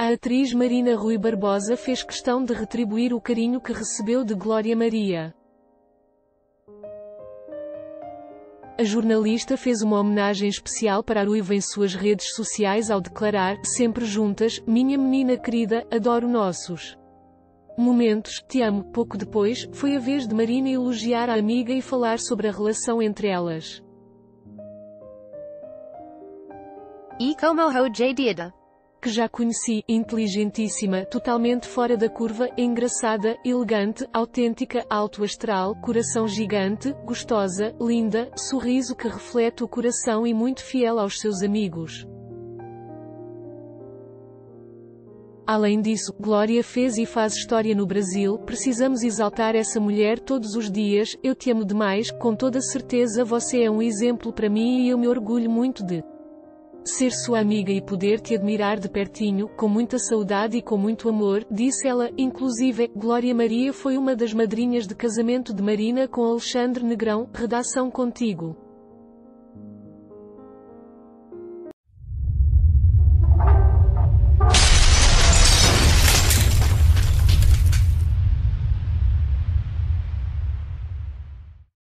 A atriz Marina Rui Barbosa fez questão de retribuir o carinho que recebeu de Glória Maria. A jornalista fez uma homenagem especial para a Ruiva em suas redes sociais ao declarar, sempre juntas, minha menina querida, adoro nossos momentos, te amo. Pouco depois, foi a vez de Marina elogiar a amiga e falar sobre a relação entre elas. E como ho jadida. Que já conheci, inteligentíssima, totalmente fora da curva, engraçada, elegante, autêntica, alto astral, coração gigante, gostosa, linda, sorriso que reflete o coração e muito fiel aos seus amigos. Além disso, Glória fez e faz história no Brasil, precisamos exaltar essa mulher todos os dias, eu te amo demais, com toda certeza você é um exemplo para mim e eu me orgulho muito de ser sua amiga e poder te admirar de pertinho, com muita saudade e com muito amor, disse ela. Inclusive, Glória Maria foi uma das madrinhas de casamento de Marina com Alexandre Negrão. Redação Contigo.